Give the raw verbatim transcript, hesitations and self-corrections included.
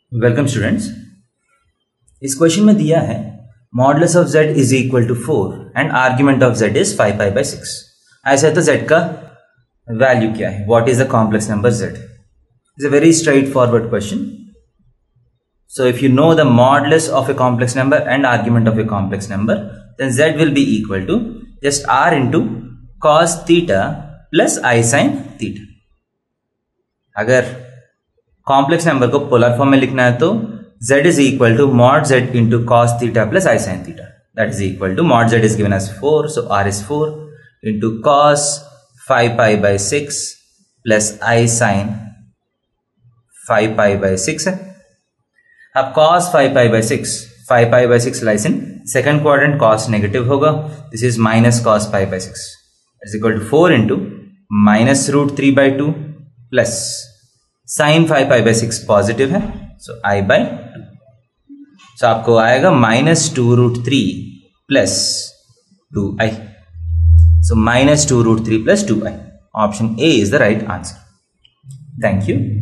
Welcome students. इस question में दिया है modulus of z is equal to four and argument of z is five pi by six. ऐसा है तो z का वैल्यू क्या है, what is the complex number z? It's a very straightforward question. So if you know the modulus of a complex number and argument of a complex number, then z will be equal to just r into cos theta plus I sin theta. अगर complex number को polar form में लिखना है तो z is equal to mod z into cos theta plus I sin theta. That is equal to mod z is given as four, so r is four into cos five pi by six plus I sin five pi by six है. अब cos five pi by six, five pi by six lies in second quadrant, cos negative होगा. This is minus cos five by six is equal to four into minus root three by two plus sine five pi by six positive है, so i by two. So आपको आएगा minus two root three plus two i. So minus two root three plus two i. Option A is the right answer. Thank you.